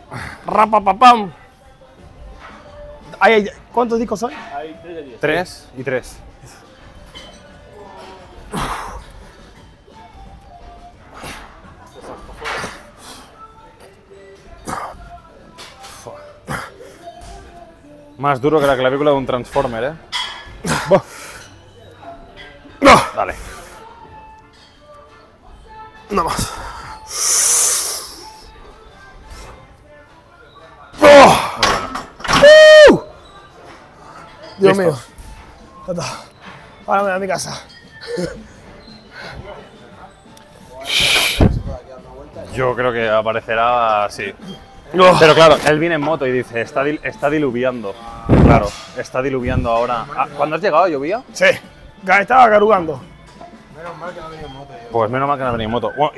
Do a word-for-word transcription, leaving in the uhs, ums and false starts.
Rapapapam. Ay, ay, ¿cuántos discos son? Hay tres de diez. Tres y tres. Más duro que la clavícula de un Transformer, ¿eh? Dale. Nada más. ¡Oh! ¡Uh! Dios Listo. mío. Ya está. Ahora me voy a mi casa. Yo creo que aparecerá así. Oh. Pero claro, él viene en moto y dice, está, dil- está diluviando. Claro, está diluviando ahora. Ah, ¿cuándo has llegado? ¿Llovía? Sí. Estaba carugando. Pues menos mal que no ha venido en moto. Bueno,